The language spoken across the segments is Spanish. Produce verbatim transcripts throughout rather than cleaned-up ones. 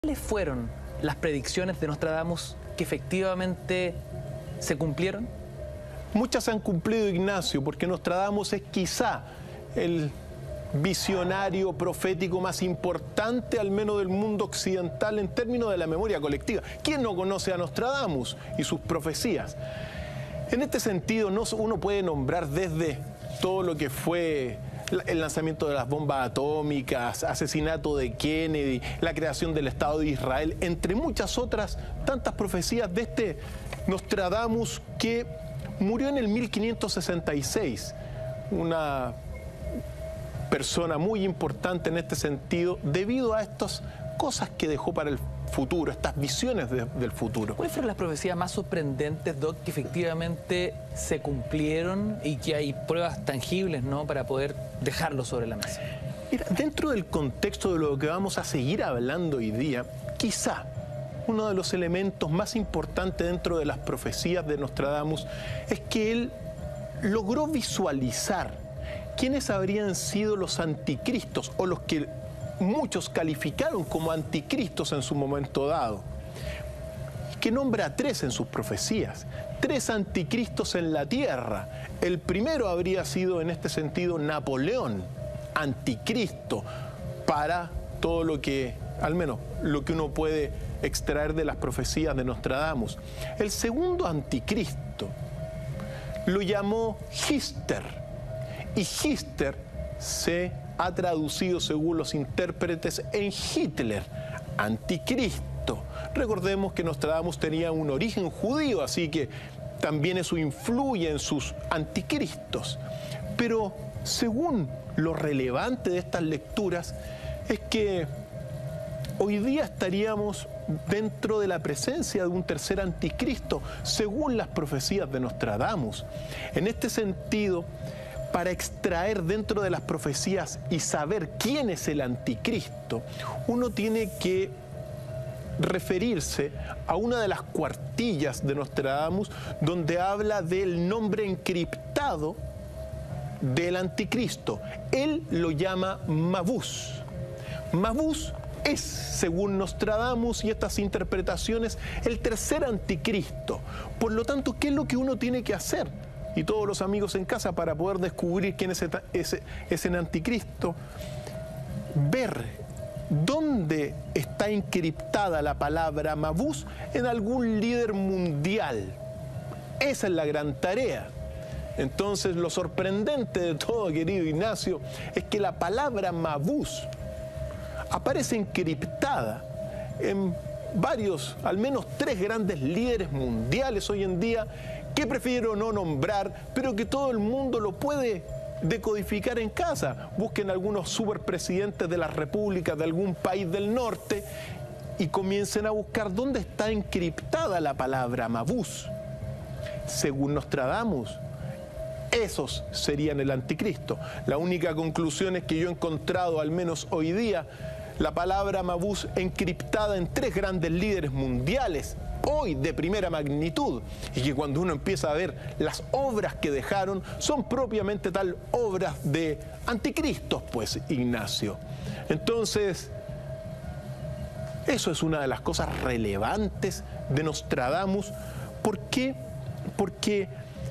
¿Cuáles fueron las predicciones de Nostradamus que efectivamente se cumplieron? Muchas se han cumplido, Ignacio, porque Nostradamus es quizá el visionario profético más importante, al menos del mundo occidental, en términos de la memoria colectiva. ¿Quién no conoce a Nostradamus y sus profecías? En este sentido, no, uno puede nombrar desde todo lo que fue el lanzamiento de las bombas atómicas, asesinato de Kennedy, la creación del Estado de Israel, entre muchas otras tantas profecías de este Nostradamus que murió en el mil quinientos sesenta y seis, una persona muy importante en este sentido debido a estas cosas que dejó para el futuro, estas visiones de, del futuro. ¿Cuáles fueron las profecías más sorprendentes, Doc, que efectivamente se cumplieron y que hay pruebas tangibles, ¿no?, para poder dejarlo sobre la mesa? Mira, dentro del contexto de lo que vamos a seguir hablando hoy día, quizá uno de los elementos más importantes dentro de las profecías de Nostradamus es que él logró visualizar quiénes habrían sido los anticristos o los que muchos calificaron como anticristos en su momento dado, que nombra a tres en sus profecías, tres anticristos en la tierra. El primero habría sido en este sentido Napoleón, anticristo, para todo lo que, al menos lo que uno puede extraer de las profecías de Nostradamus. El segundo anticristo lo llamó Hitler, y Hitler se ha traducido según los intérpretes en Hitler, anticristo. Recordemos que Nostradamus tenía un origen judío, así que también eso influye en sus anticristos. Pero según lo relevante de estas lecturas es que hoy día estaríamos dentro de la presencia de un tercer anticristo, según las profecías de Nostradamus. En este sentido, para extraer dentro de las profecías y saber quién es el anticristo, uno tiene que referirse a una de las cuartillas de Nostradamus, donde habla del nombre encriptado del anticristo. Él lo llama Mabús. Mabús es, según Nostradamus y estas interpretaciones, el tercer anticristo. Por lo tanto, ¿qué es lo que uno tiene que hacer? Y todos los amigos en casa, para poder descubrir quién es ese, ese anticristo, ver dónde está encriptada la palabra Mabús en algún líder mundial. Esa es la gran tarea. Entonces, lo sorprendente de todo, querido Ignacio, es que la palabra Mabús aparece encriptada en varios, al menos tres grandes líderes mundiales hoy en día, que prefiero no nombrar, pero que todo el mundo lo puede decodificar en casa. Busquen algunos superpresidentes de las repúblicas de algún país del norte y comiencen a buscar dónde está encriptada la palabra Mabús. Según Nostradamus, esos serían el anticristo. La única conclusión es que yo he encontrado, al menos hoy día, la palabra Mabús encriptada en tres grandes líderes mundiales, hoy de primera magnitud, y que cuando uno empieza a ver las obras que dejaron, son propiamente tal obras de anticristos, pues, Ignacio. Entonces, eso es una de las cosas relevantes de Nostradamus. ¿Por qué? Porque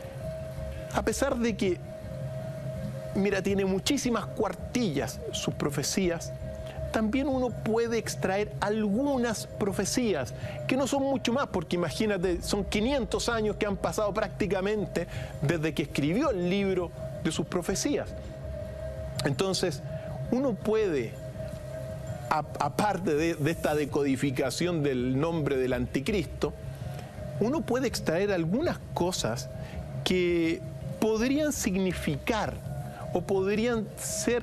a pesar de que, mira, tiene muchísimas cuartillas sus profecías, también uno puede extraer algunas profecías, que no son mucho más, porque imagínate, son quinientos años que han pasado prácticamente desde que escribió el libro de sus profecías. Entonces, uno puede, a, aparte de, de esta decodificación del nombre del anticristo, uno puede extraer algunas cosas que podrían significar o podrían ser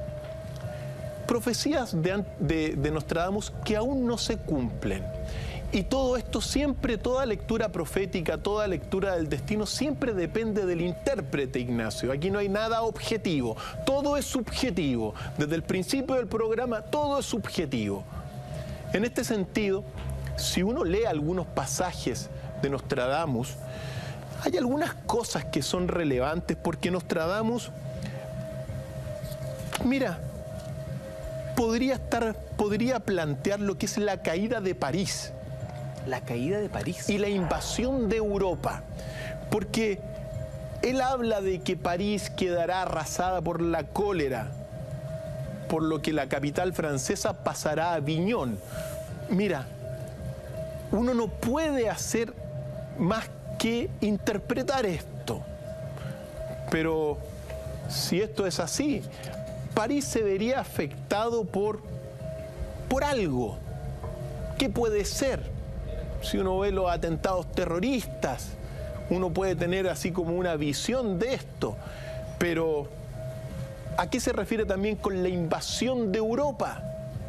profecías de, de, de Nostradamus que aún no se cumplen. Y todo esto siempre, toda lectura profética, toda lectura del destino, siempre depende del intérprete, Ignacio. Aquí no hay nada objetivo, todo es subjetivo. Desde el principio del programa, todo es subjetivo. En este sentido, si uno lee algunos pasajes de Nostradamus, hay algunas cosas que son relevantes, porque Nostradamus, mira, podría estar podría plantear lo que es la caída de París. La caída de París. Y la invasión de Europa. Porque él habla de que París quedará arrasada por la cólera, por lo que la capital francesa pasará a Aviñón. Mira, uno no puede hacer más que interpretar esto. Pero si esto es así, París se vería afectado por, por algo. ¿Qué puede ser? Si uno ve los atentados terroristas, uno puede tener así como una visión de esto. Pero, ¿a qué se refiere también con la invasión de Europa?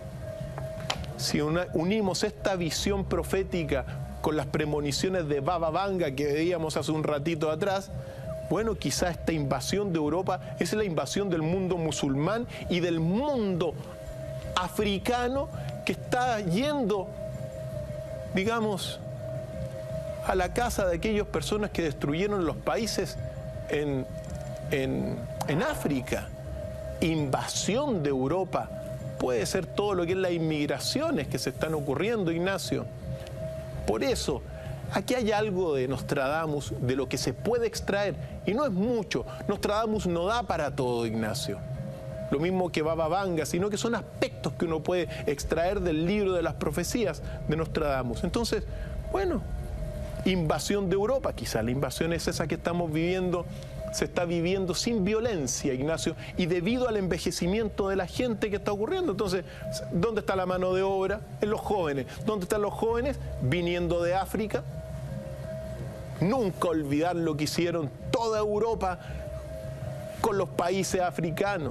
Si una, unimos esta visión profética con las premoniciones de Baba Vanga que veíamos hace un ratito atrás, bueno, quizá esta invasión de Europa es la invasión del mundo musulmán y del mundo africano que está yendo, digamos, a la casa de aquellas personas que destruyeron los países en, en, en África. Invasión de Europa puede ser todo lo que es las inmigraciones que se están ocurriendo, Ignacio. Por eso, aquí hay algo de Nostradamus, de lo que se puede extraer, y no es mucho. Nostradamus no da para todo, Ignacio. Lo mismo que Baba Vanga, sino que son aspectos que uno puede extraer del libro de las profecías de Nostradamus. Entonces, bueno, invasión de Europa, quizá la invasión es esa que estamos viviendo, se está viviendo sin violencia, Ignacio, y debido al envejecimiento de la gente que está ocurriendo. Entonces, ¿dónde está la mano de obra? En los jóvenes. ¿Dónde están los jóvenes? Viniendo de África. Nunca olvidar lo que hicieron toda Europa con los países africanos.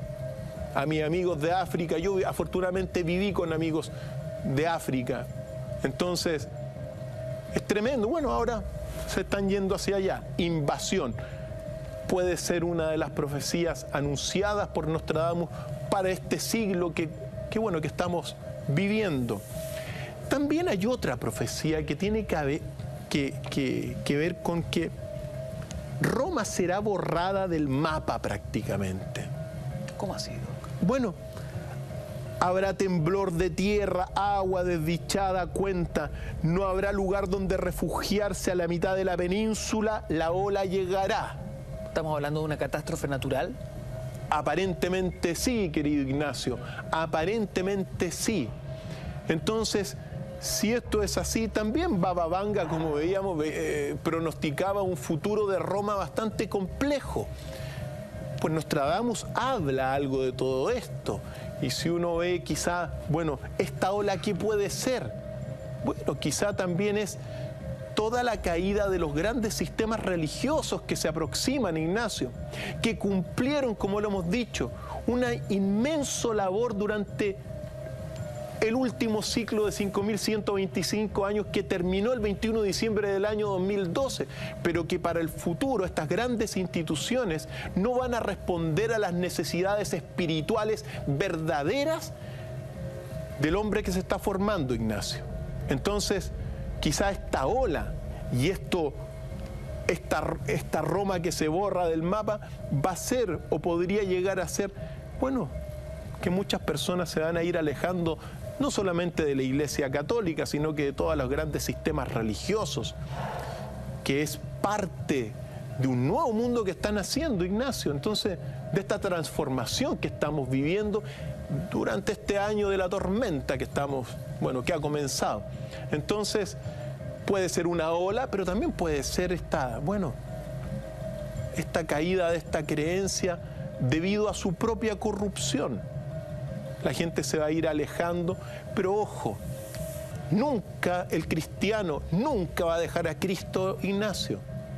A mis amigos de África, yo afortunadamente viví con amigos de África. Entonces, es tremendo. Bueno, ahora se están yendo hacia allá. Invasión. Puede ser una de las profecías anunciadas por Nostradamus para este siglo que, que, bueno, que estamos viviendo. También hay otra profecía que tiene que, haber, que, que, que ver con que Roma será borrada del mapa prácticamente. ¿Cómo ha sido? Bueno, habrá temblor de tierra, agua desdichada cuenta, no habrá lugar donde refugiarse a la mitad de la península, la ola llegará. ¿Estamos hablando de una catástrofe natural? Aparentemente sí, querido Ignacio, aparentemente sí. Entonces, si esto es así, también Baba Vanga, como veíamos, eh, pronosticaba un futuro de Roma bastante complejo. Pues Nostradamus habla algo de todo esto. Y si uno ve quizá, bueno, esta ola, ¿qué puede ser? Bueno, quizá también es toda la caída de los grandes sistemas religiosos que se aproximan, Ignacio, que cumplieron, como lo hemos dicho, una inmensa labor durante el último ciclo de cinco mil ciento veinticinco años que terminó el veintiuno de diciembre del año dos mil doce, pero que para el futuro estas grandes instituciones no van a responder a las necesidades espirituales verdaderas del hombre que se está formando, Ignacio. Entonces, quizá esta ola y esto, esta, esta Roma que se borra del mapa va a ser o podría llegar a ser, bueno, que muchas personas se van a ir alejando no solamente de la Iglesia Católica, sino que de todos los grandes sistemas religiosos, que es parte de un nuevo mundo que están haciendo, Ignacio. Entonces, de esta transformación que estamos viviendo durante este año de la tormenta que estamos, bueno, que ha comenzado. Entonces, puede ser una ola, pero también puede ser esta, bueno, esta caída de esta creencia debido a su propia corrupción. La gente se va a ir alejando, pero ojo, nunca el cristiano, nunca va a dejar a Cristo, Ignacio.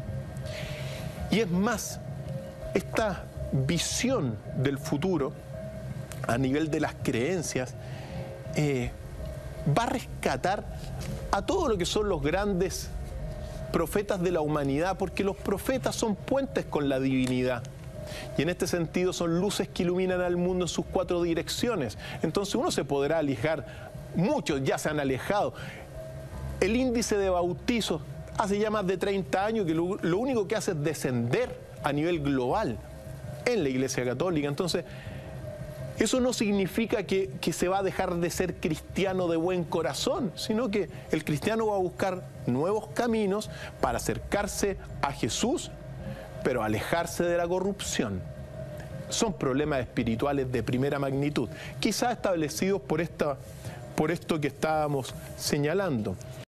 Y es más, esta visión del futuro, a nivel de las creencias, eh, va a rescatar a todo lo que son los grandes profetas de la humanidad, porque los profetas son puentes con la divinidad. Y en este sentido son luces que iluminan al mundo en sus cuatro direcciones. Entonces uno se podrá alejar, muchos ya se han alejado. El índice de bautizos hace ya más de treinta años que lo, lo único que hace es descender a nivel global en la Iglesia Católica. Entonces, Eso no significa que, que se va a dejar de ser cristiano de buen corazón, sino que el cristiano va a buscar nuevos caminos para acercarse a Jesús, pero alejarse de la corrupción. Son problemas espirituales de primera magnitud, quizás establecidos por, esta, por esto que estábamos señalando.